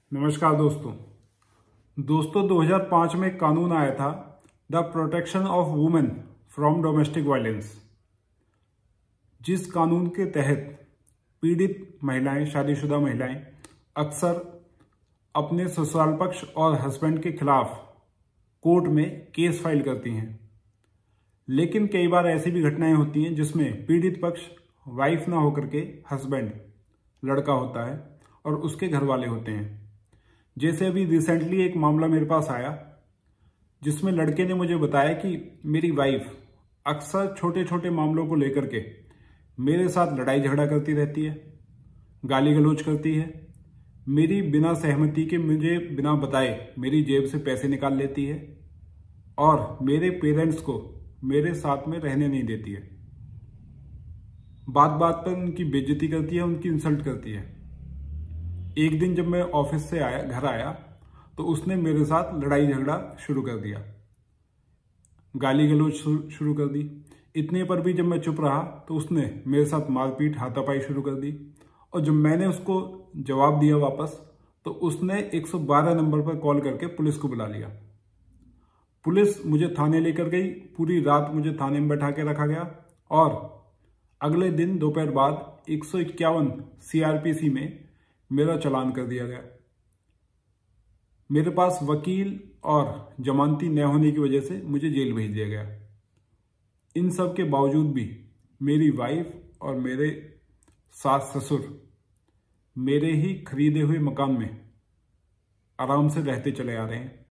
नमस्कार दोस्तों 2005 में एक कानून आया था, the protection of women from domestic violence, जिस कानून के तहत पीड़ित महिलाएं, शादीशुदा महिलाएं अक्सर अपने ससुराल पक्ष और हस्बैंड के खिलाफ कोर्ट में केस फाइल करती हैं। लेकिन कई बार ऐसी भी घटनाएं होती हैं जिसमें पीड़ित पक्ष वाइफ ना होकर के हस्बैंड, लड़का होता है और उसके घर वाले होते हैं। जैसे अभी रिसेंटली एक मामला मेरे पास आया जिसमें लड़के ने मुझे बताया कि मेरी वाइफ अक्सर छोटे छोटे मामलों को लेकर के मेरे साथ लड़ाई झगड़ा करती रहती है, गाली गलौज करती है, मेरी बिना सहमति के मुझे बिना बताए मेरी जेब से पैसे निकाल लेती है और मेरे पेरेंट्स को मेरे साथ में रहने नहीं देती है। बात बात पर उनकी बेइज्जती करती है, उनकी इंसल्ट करती है। एक दिन जब मैं ऑफिस से घर आया तो उसने मेरे साथ लड़ाई झगड़ा शुरू कर दिया, गाली गलौज शुरू कर दी। इतने पर भी जब मैं चुप रहा तो उसने मेरे साथ मारपीट, हाथापाई शुरू कर दी। और जब मैंने उसको जवाब दिया वापस तो उसने 112 नंबर पर कॉल करके पुलिस को बुला लिया। पुलिस मुझे थाने लेकर गई, पूरी रात मुझे थाने में बैठा के रखा गया और अगले दिन दोपहर बाद 151 CRPC में मेरा चालान कर दिया गया। मेरे पास वकील और जमानती न होने की वजह से मुझे जेल भेज दिया गया। इन सब के बावजूद भी मेरी वाइफ और मेरे सास ससुर मेरे ही खरीदे हुए मकान में आराम से रहते चले आ रहे हैं।